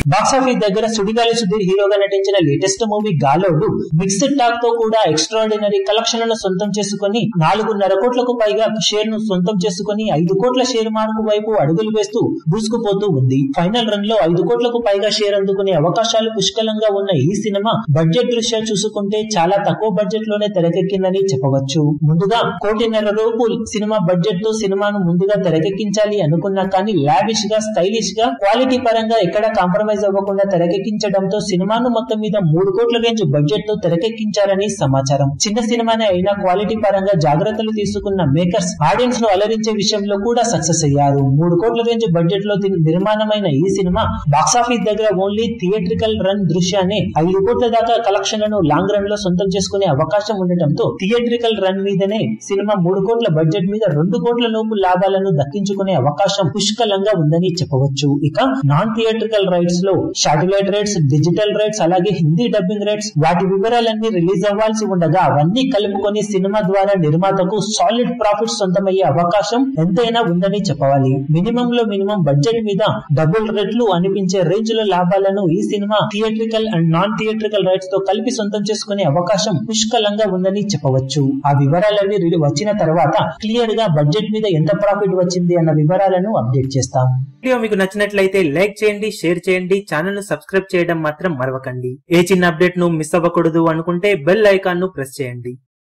Box office దగ్గర సుడిగాలి సుధీర్ హీరోగా నటించిన latest movie Galodu mixed talk తో కూడా ఎక్స్ట్రాడినరీ కలెక్షన్లను సొంతం చేసుకుని 4.5 కోట్లకు పైగా షేర్ ను సొంతం చేసుకుని 5 కోట్ల షేర్ మార్కు వైపు అడుగులు వేస్తూ దూసుకుపోతూ ఉంది. ఫైనల్ రన్ లో 5 కోట్లకు పైగా షేర్ అందుకునే అవకాశాలు పుష్కలంగా ఉన్న ఈ సినిమా బడ్జెట్ దృష్ట్యా చూసుకుంటే చాలా తక్కువ బడ్జెట్ లోనే తెరకెక్కిందని చెప్పవచ్చు. ముందుగా 1.5 కోటి సినిమా బడ్జెట్ తో సినిమాను ముందుగా తెరకెక్కించాలి అనుకున్నా కానీ లావిష్ గా స్టైలిష్ గా క్వాలిటీ పరంగా ఎక్కడ కాంప్రమైజ్ అవ్వకుండా తెరకెక్కించడంతో సినిమాను మొత్తం మీద 3 కోట్ల రేంజ్ బడ్జెట్ తో తెరకెక్కించారని సమాచారం. చిన్న సినిమానే అయినా క్వాలిటీ పరంగా జాగ్రత్తలు తీసుకున్న మేకర్స్ ఆడియన్స్ ను అలరించే విషయంలో కూడా సక్సెస్ అయ్యారు. 3 కోట్ల రేంజ్ బడ్జెట్ లో నిర్మాణమైన ఈ సినిమా బాక్సాఫీస్ దగ్గర ఓన్లీ థియేట్రికల్ రన్ దృశ్యాన్ని 5 కోట్ల దాకా కలెక్షన్లను లాంగ్ రన్ లో సొంతం చేసుకునే అవకాశం ఉండటంతో థియేట్రికల్ రన్ మీదనే సినిమా 3 కోట్ల బడ్జెట్ మీద 2 కోట్ల లోపు లాభాలను దక్కించుకునే అవకాశం పుష్కలంగా ఉందని చెప్పవచ్చు. ఇక నాన్ థియేట్రికల్ రైట్స్ లో శాటిలైట్ రైట్స్, డిజిటల్ రైట్స్, అలాగే హిందీ డబ్బింగ్ రైట్స్ వాటి వివరాలన్నీ రిలీజ్ అవ్వాల్సి ఉండగా అవన్నీ కలుపుకొని సినిమా ద్వారా నిర్మాతకు సాలిడ్ ప్రాఫిట్ సొంతమయ్యే అవకాశం ఎంతైనా ఉందని చెప్పవాలి. మినిమం లో మినిమం బడ్జెట్ మీద డబుల్ రెట్లు అనిపించే రేంజ్ లో లాభాలను ఈ సినిమా theatrical and non theatrical rights తో కలిపి సొంతం చేసుకునే అవకాశం పుష్కలంగా ఉందని చెప్పవచ్చు. ఆ వివరాలన్నీ వచ్చిన తర్వాత క్లియర్ గా బడ్జెట్ మీద ఎంత ప్రాఫిట్ వచ్చింది అన్న వివరాలను అప్డేట్ చేస్తాం. వీడియో మీకు నచ్చినట్లయితే లైక్ చేయండి, షేర్ చేయండి, ఛానల్ ను సబ్స్క్రైబ్ చేయడం మాత్రం మరవకండి. ఏ చిన్న అప్డేట్ ను మిస్ అవ్వకూడదు అనుకుంటే బెల్ ఐకాన్ ను ప్రెస్ చేయండి.